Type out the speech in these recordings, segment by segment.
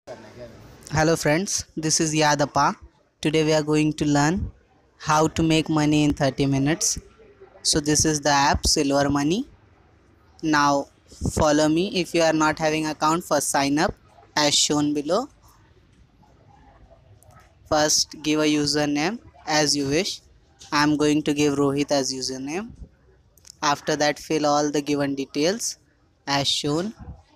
Hello friends, this is Yadapa. Today we are going to learn how to make money in 30 minutes. So this is the app Silver Money. Now follow me. If you are not having account, first sign up as shown below. First give a username as you wish. I am going to give Rohit as username. After that fill all the given details as shown.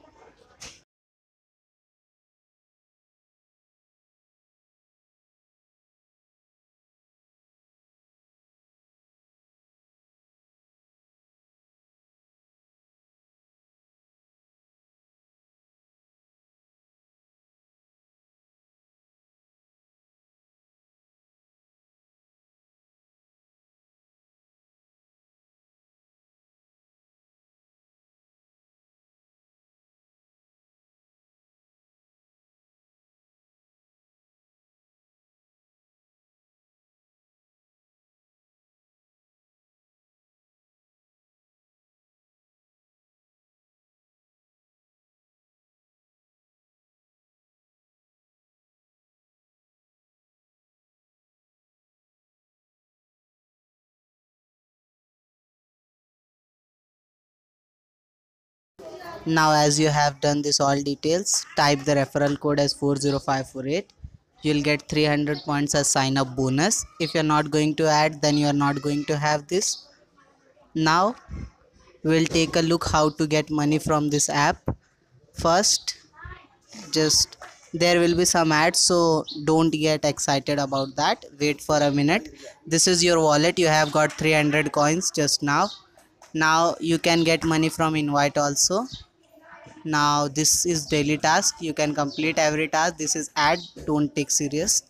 Now as you have done this all details, type the referral code as 40548. You'll get 300 points as sign up bonus. If you're not going to add, then you're not going to have this. Now we'll take a look how to get money from this app. First, just there will be some ads, so don't get excited about that. Wait for a minute. This is your wallet. You have got 300 coins just now. Now you can get money from invite also. Now this is daily task, you can complete every task. This is ad, don't take serious.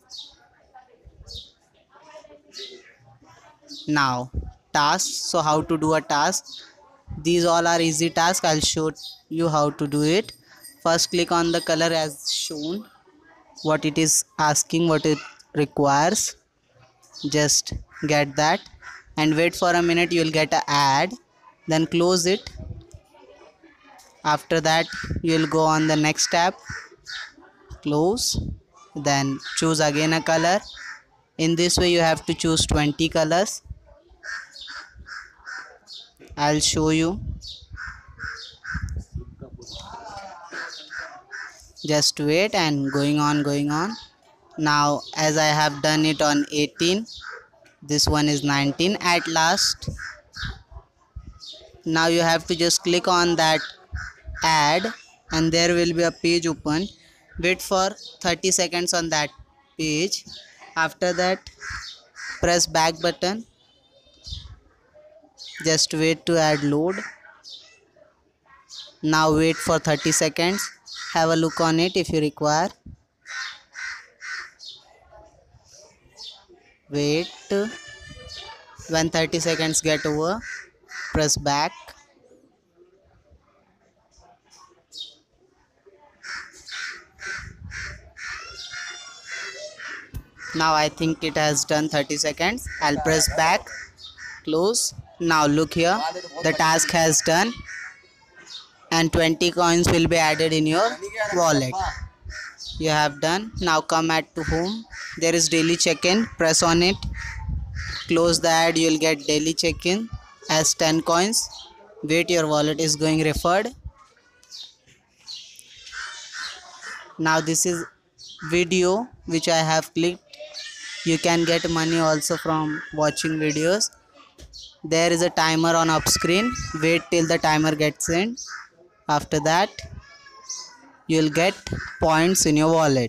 Now tasks, so how to do a task, these all are easy tasks. I'll show you how to do it. First click on the color as shown, what it is asking, what it requires. Just get that and wait for a minute. You'll get an ad, then close it. After that you'll go on the next tab, close, then choose again a color. In this way you have to choose 20 colors. I'll show you. Just wait and going on. Now as I have done it on 18, this one is 19 at last. Now you have to just click on that ad and there will be a page open. Wait for 30 seconds on that page. After that press back button. Just wait to add load. Now wait for 30 seconds. Have a look on it if you require. Wait. When 30 seconds get over, press back. Now I think it has done 30 seconds. I'll press back, close. Now look here, the task has done and 20 coins will be added in your wallet. You have done. Now come at to home. There is daily check-in. Press on it. Close the ad. You'll get daily check-in as 10 coins. Wait, your wallet is going referred. Now this is video which I have clicked. You can get money also from watching videos. There is a timer on up screen. Wait till the timer gets in. After that you'll get points in your wallet.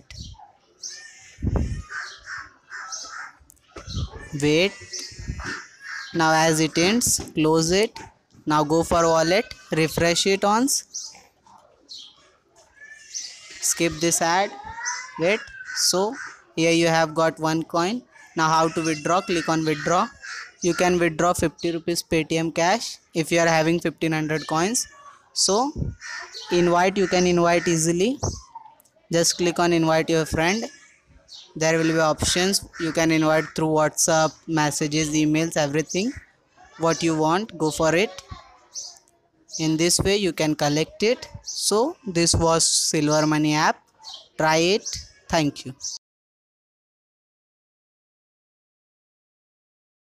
Wait. Now as it ends, close it. Now go for wallet, refresh it once. Skip this ad. Wait. So here you have got 1 coin. Now how to withdraw? Click on withdraw. You can withdraw 50 rupees Paytm cash if you are having 1500 coins. So invite, you can invite easily. Just click on invite your friend. There will be options. You can invite through WhatsApp, messages, emails, everything. What you want, go for it. In this way you can collect it. So this was Silver Money app. Try it. Thank you.